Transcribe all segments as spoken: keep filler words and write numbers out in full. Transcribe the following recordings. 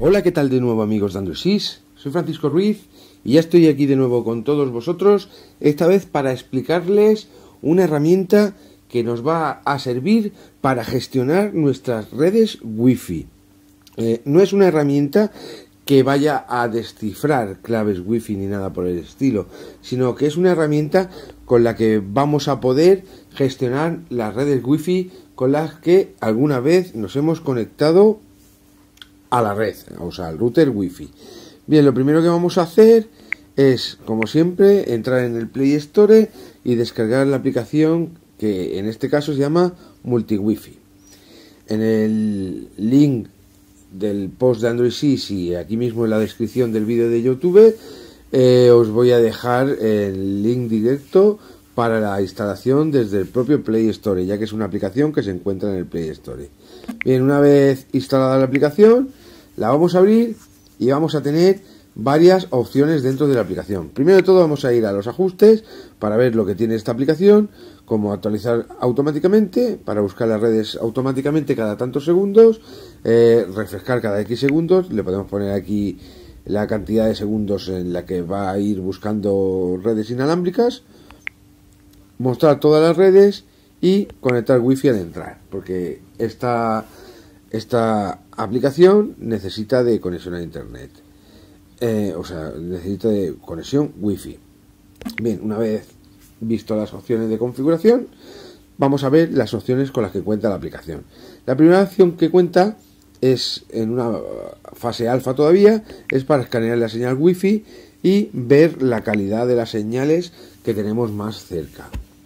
Hola, ¿qué tal de nuevo, amigos de Android Sys? Soy Francisco Ruiz y ya estoy aquí de nuevo con todos vosotros, esta vez para explicarles una herramienta que nos va a servir para gestionar nuestras redes Wi-Fi. Eh, no es una herramienta que vaya a descifrar claves Wi-Fi ni nada por el estilo, sino que es una herramienta con la que vamos a poder gestionar las redes Wi-Fi con las que alguna vez nos hemos conectado a la red, o sea, al router Wi-Fi. Bien, lo primero que vamos a hacer es, como siempre, entrar en el Play Store y descargar la aplicación que en este caso se llama MultiWiFi. En el link del post de Android Sys y aquí mismo en la descripción del vídeo de YouTube eh, os voy a dejar el link directo para la instalación desde el propio Play Store, ya que es una aplicación que se encuentra en el Play Store. Bien, una vez instalada la aplicación, la vamos a abrir y vamos a tener varias opciones dentro de la aplicación. Primero de todo vamos a ir a los ajustes para ver lo que tiene esta aplicación, como actualizar automáticamente, para buscar las redes automáticamente cada tantos segundos, eh, refrescar cada X segundos, le podemos poner aquí la cantidad de segundos en la que va a ir buscando redes inalámbricas, mostrar todas las redes y conectar Wi-Fi al entrar, porque esta, esta aplicación necesita de conexión a internet, eh, o sea, necesita de conexión Wi-Fi. Bien, una vez visto las opciones de configuración, vamos a ver las opciones con las que cuenta la aplicación. La primera opción que cuenta es en una fase alfa todavía, es para escanear la señal Wi-Fi y ver la calidad de las señales que tenemos más cerca.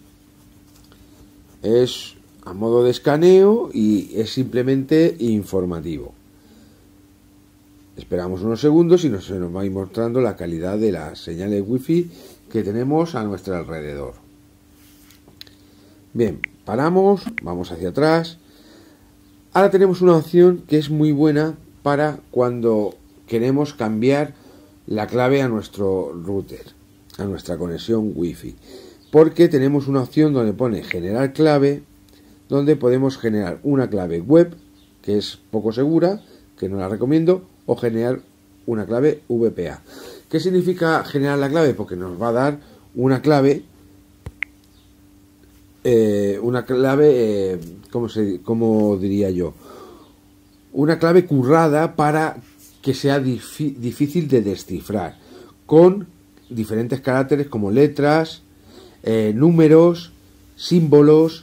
Es a modo de escaneo y es simplemente informativo. Esperamos unos segundos y nos, se nos va a ir mostrando la calidad de las señales Wi-Fi que tenemos a nuestro alrededor. Bien, paramos, vamos hacia atrás. Ahora tenemos una opción que es muy buena para cuando queremos cambiar la clave a nuestro router, a nuestra conexión Wi-Fi. Porque tenemos una opción donde pone generar clave, donde podemos generar una clave web, que es poco segura, que no la recomiendo, o generar una clave V P A. ¿Qué significa generar la clave? Porque nos va a dar una clave, eh, una clave, eh, ¿cómo se, cómo diría yo? Una clave currada para que sea difícil de descifrar, con diferentes caracteres como letras, eh, números, símbolos.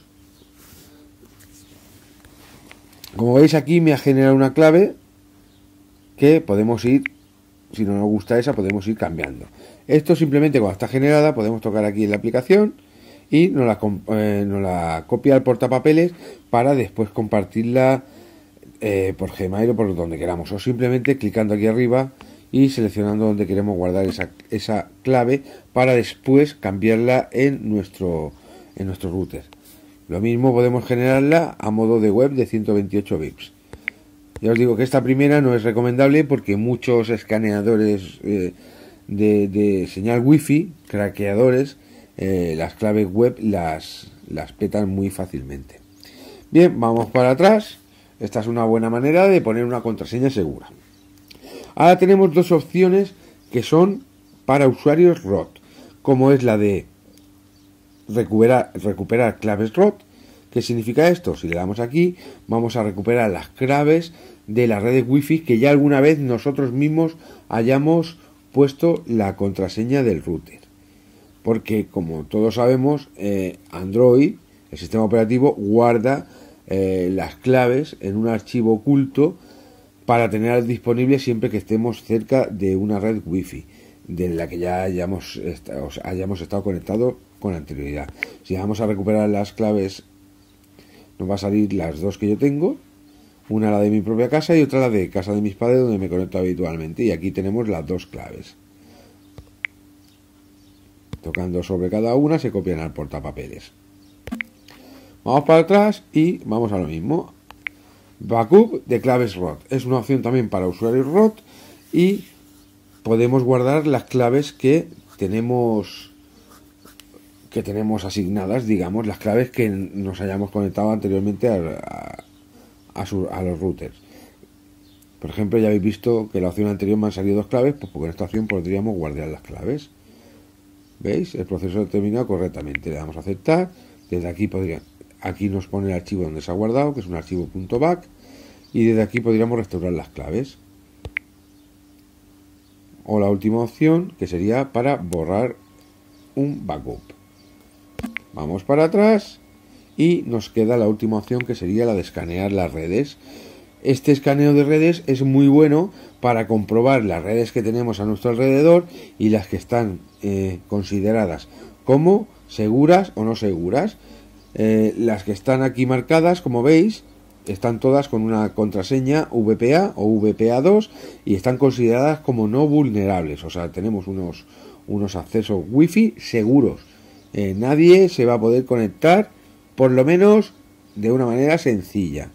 Como veis aquí me ha generado una clave que podemos ir, si no nos gusta esa, podemos ir cambiando. Esto simplemente cuando está generada podemos tocar aquí en la aplicación y nos la, eh, nos la copia al portapapeles para después compartirla eh, por Gmail o por donde queramos, o simplemente clicando aquí arriba y seleccionando donde queremos guardar esa, esa clave para después cambiarla en nuestro, en nuestro router. Lo mismo podemos generarla a modo de web de ciento veintiocho bits. Ya os digo que esta primera no es recomendable porque muchos escaneadores eh, de, de señal Wi-Fi, craqueadores, eh, las claves web las, las petan muy fácilmente. Bien, vamos para atrás. Esta es una buena manera de poner una contraseña segura. Ahora tenemos dos opciones que son para usuarios root, como es la de recuperar, recuperar claves root. ¿Qué significa esto? Si le damos aquí, vamos a recuperar las claves de las redes Wi-Fi que ya alguna vez nosotros mismos hayamos puesto la contraseña del router. Porque, como todos sabemos, eh, Android, el sistema operativo, guarda eh, las claves en un archivo oculto para tenerlas disponibles siempre que estemos cerca de una red Wi-Fi de la que ya hayamos, o sea, hayamos estado conectados con anterioridad. Si vamos a recuperar las claves, nos va a salir las dos que yo tengo, una la de mi propia casa y otra la de casa de mis padres donde me conecto habitualmente, y aquí tenemos las dos claves. Tocando sobre cada una se copian al portapapeles. Vamos para atrás y vamos a lo mismo. Backup de claves root. Es una opción también para usuarios root y podemos guardar las claves que tenemos que tenemos asignadas, digamos, las claves que nos hayamos conectado anteriormente a, a, a, su, a los routers. Por ejemplo, ya habéis visto que en la opción anterior me han salido dos claves, pues porque en esta opción podríamos guardar las claves. ¿Veis? El proceso ha terminado correctamente. Le damos a aceptar. Desde aquí podría, aquí nos pone el archivo donde se ha guardado, que es un archivo .back, y desde aquí podríamos restaurar las claves. O la última opción, que sería para borrar un backup. Vamos para atrás y nos queda la última opción, que sería la de escanear las redes. Este escaneo de redes es muy bueno para comprobar las redes que tenemos a nuestro alrededor y las que están eh, consideradas como seguras o no seguras. Eh, las que están aquí marcadas, como veis, están todas con una contraseña V P A o V P A dos y están consideradas como no vulnerables. O sea, tenemos unos, unos accesos wifi seguros. Eh, nadie se va a poder conectar, por lo menos de una manera sencilla.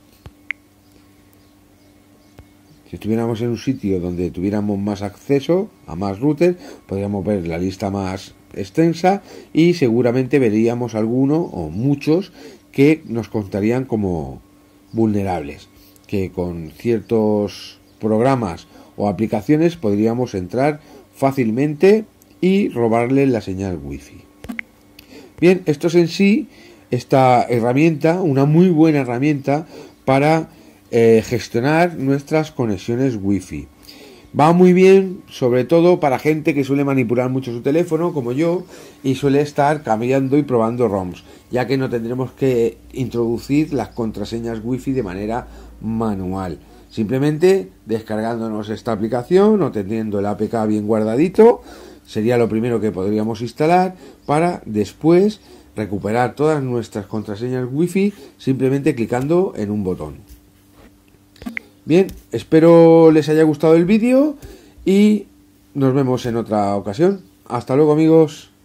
Si estuviéramos en un sitio donde tuviéramos más acceso a más routers, podríamos ver la lista más extensa y seguramente veríamos alguno o muchos que nos contarían como vulnerables, que con ciertos programas o aplicaciones podríamos entrar fácilmente y robarle la señal wifi. Bien, esto es en sí esta herramienta, una muy buena herramienta para Eh, gestionar nuestras conexiones wifi. Va muy bien, sobre todo para gente que suele manipular mucho su teléfono, como yo, y suele estar cambiando y probando ROMs, ya que no tendremos que introducir las contraseñas wifi de manera manual. Simplemente descargándonos esta aplicación o teniendo el A P K bien guardadito, sería lo primero que podríamos instalar para después recuperar todas nuestras contraseñas wifi simplemente clicando en un botón. Bien, espero les haya gustado el vídeo y nos vemos en otra ocasión. Hasta luego, amigos.